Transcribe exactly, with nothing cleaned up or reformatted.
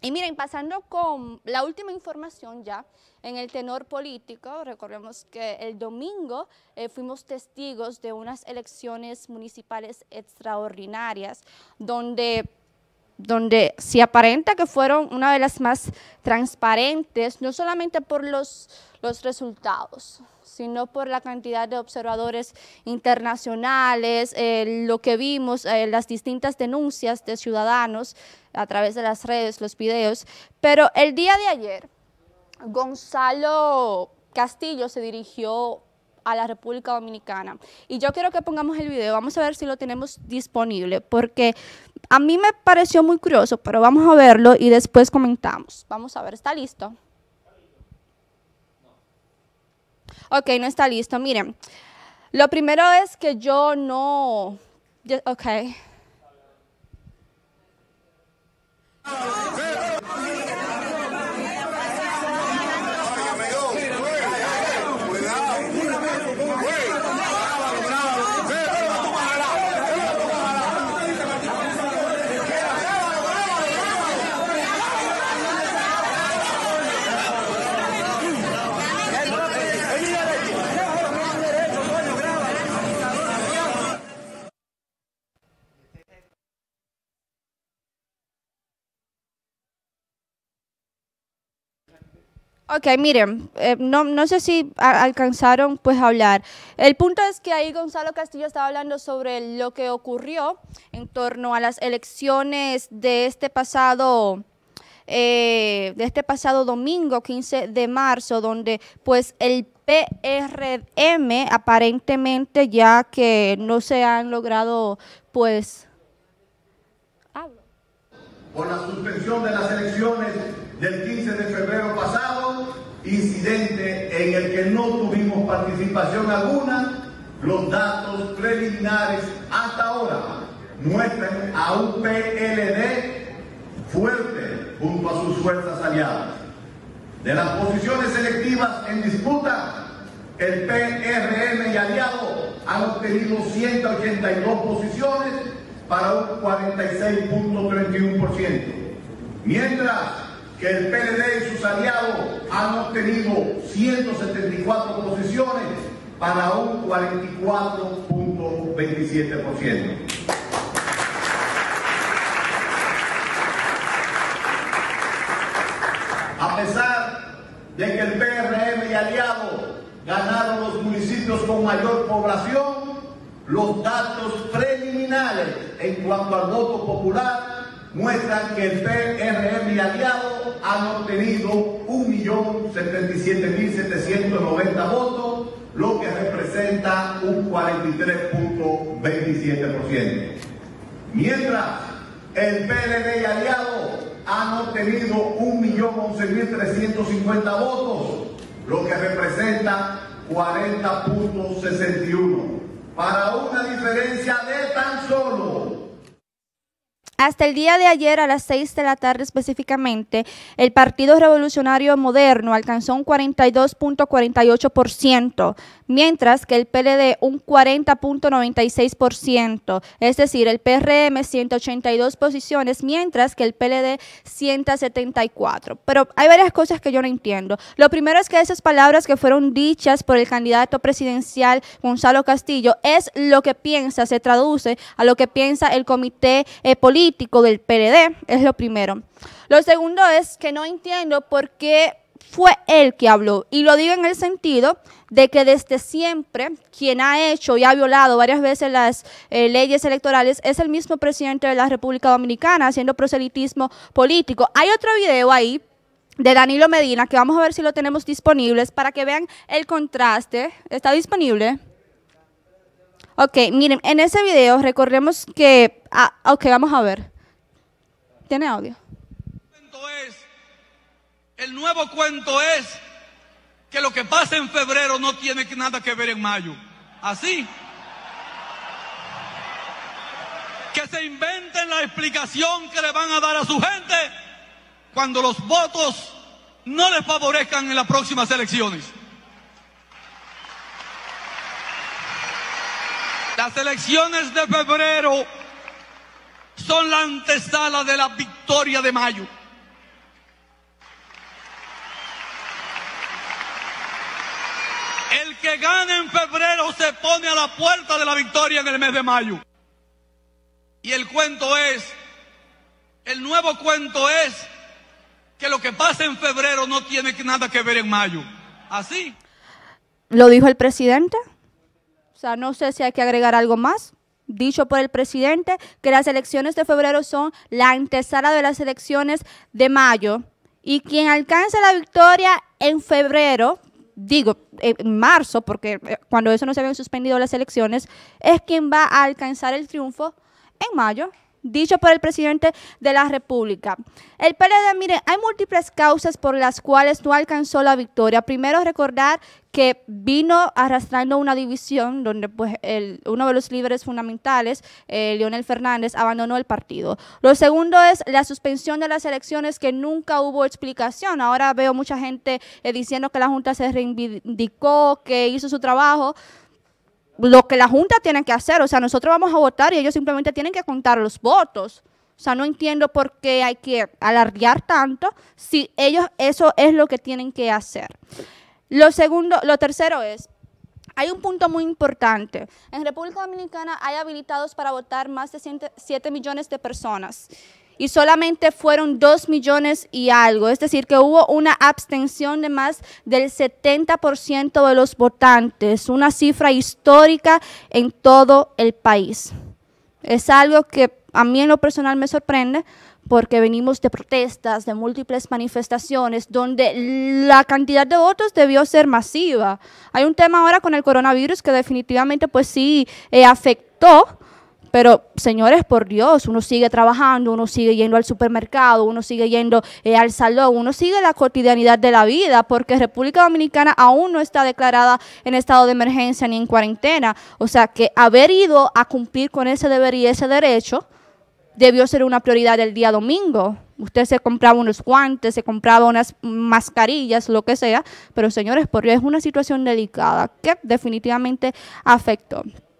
Y miren, pasando con la última información ya, en el tenor político, recordemos que el domingo eh, fuimos testigos de unas elecciones municipales extraordinarias, donde, donde se aparenta que fueron una de las más transparentes, no solamente por los, los resultados, sino por la cantidad de observadores internacionales, eh, lo que vimos, eh, las distintas denuncias de ciudadanos a través de las redes, los videos. Pero el día de ayer, Gonzalo Castillo se dirigió a la República Dominicana. Y yo quiero que pongamos el video, vamos a ver si lo tenemos disponible, porque a mí me pareció muy curioso, pero vamos a verlo y después comentamos. Vamos a ver, ¿está listo? Ok, no está listo. Miren, lo primero es que yo no... Yo, ok. Ok, miren, eh, no, no sé si a, alcanzaron pues a hablar. El punto es que ahí Gonzalo Castillo estaba hablando sobre lo que ocurrió en torno a las elecciones de este pasado, eh, de este pasado domingo, quince de marzo, donde pues el P R M aparentemente ya que no se han logrado pues... Por la suspensión de las elecciones del quince de febrero pasado, incidente en el que no tuvimos participación alguna, los datos preliminares hasta ahora muestran a un P L D fuerte junto a sus fuerzas aliadas. De las posiciones selectivas en disputa, el P R M y aliado han obtenido ciento ochenta y dos posiciones para un cuarenta y seis punto treinta y uno por ciento, mientras que el P L D y sus aliados han obtenido ciento setenta y cuatro posiciones para un cuarenta y cuatro punto veintisiete por ciento. A pesar de que el P R M y aliados ganaron los municipios con mayor población, los datos preliminares en cuanto al voto popular muestran que el P R M y aliados han obtenido un millón setenta y siete mil setecientos noventa votos, lo que representa un cuarenta y tres punto veintisiete por ciento. Mientras el P L D y aliados han obtenido un millón once mil trescientos cincuenta votos, lo que representa cuarenta punto sesenta y uno, para una diferencia de tan solo... Hasta el día de ayer a las seis de la tarde específicamente, el Partido Revolucionario Moderno alcanzó un cuarenta y dos punto cuarenta y ocho por ciento, mientras que el P L D un cuarenta punto noventa y seis por ciento, es decir, el P R M ciento ochenta y dos posiciones, mientras que el P L D ciento setenta y cuatro. Pero hay varias cosas que yo no entiendo. Lo primero es que esas palabras que fueron dichas por el candidato presidencial Gonzalo Castillo es lo que piensa, se traduce a lo que piensa el comité eh, político del P L D, es lo primero. Lo segundo es que no entiendo por qué fue él que habló, y lo digo en el sentido de que desde siempre quien ha hecho y ha violado varias veces las eh, leyes electorales es el mismo presidente de la República Dominicana haciendo proselitismo político. Hay otro video ahí de Danilo Medina que vamos a ver si lo tenemos disponible para que vean el contraste. ¿Está disponible? Ok, miren, en ese video recordemos que... Ah, ok, vamos a ver. ¿Tiene audio? Es, el nuevo cuento es que lo que pasa en febrero no tiene nada que ver en mayo. Así. Que se inventen la explicación que le van a dar a su gente cuando los votos no les favorezcan en las próximas elecciones. Las elecciones de febrero son la antesala de la victoria de mayo. que gane en febrero se pone a la puerta de la victoria en el mes de mayo. Y el cuento es, el nuevo cuento es que lo que pasa en febrero no tiene nada que ver en mayo. Así. ¿Lo dijo el presidente? O sea, no sé si hay que agregar algo más. Dicho por el presidente que las elecciones de febrero son la antesala de las elecciones de mayo. Y quien alcance la victoria en febrero, digo, en marzo, porque cuando eso no se habían suspendido las elecciones, es quien va a alcanzar el triunfo en mayo, dicho por el presidente de la República. El P L D, miren, hay múltiples causas por las cuales no alcanzó la victoria. Primero, recordar que vino arrastrando una división donde pues el, uno de los líderes fundamentales, eh, Leonel Fernández, abandonó el partido. Lo segundo es la suspensión de las elecciones, que nunca hubo explicación. Ahora veo mucha gente eh, diciendo que la Junta se reivindicó, que hizo su trabajo. Lo que la Junta tiene que hacer, o sea, nosotros vamos a votar y ellos simplemente tienen que contar los votos. O sea, no entiendo por qué hay que alardear tanto si ellos eso es lo que tienen que hacer. Lo segundo, lo tercero es, hay un punto muy importante. En República Dominicana hay habilitados para votar más de siete millones de personas. Y solamente fueron dos millones y algo, es decir, que hubo una abstención de más del setenta por ciento de los votantes, una cifra histórica en todo el país. Es algo que a mí en lo personal me sorprende, porque venimos de protestas, de múltiples manifestaciones, donde la cantidad de votos debió ser masiva. Hay un tema ahora con el coronavirus que definitivamente pues sí eh, afectó. Pero, señores, por Dios, uno sigue trabajando, uno sigue yendo al supermercado, uno sigue yendo eh, al salón, uno sigue la cotidianidad de la vida, porque República Dominicana aún no está declarada en estado de emergencia ni en cuarentena. O sea, que haber ido a cumplir con ese deber y ese derecho debió ser una prioridad el día domingo. Usted se compraba unos guantes, se compraba unas mascarillas, lo que sea, pero, señores, por Dios, es una situación delicada que definitivamente afectó.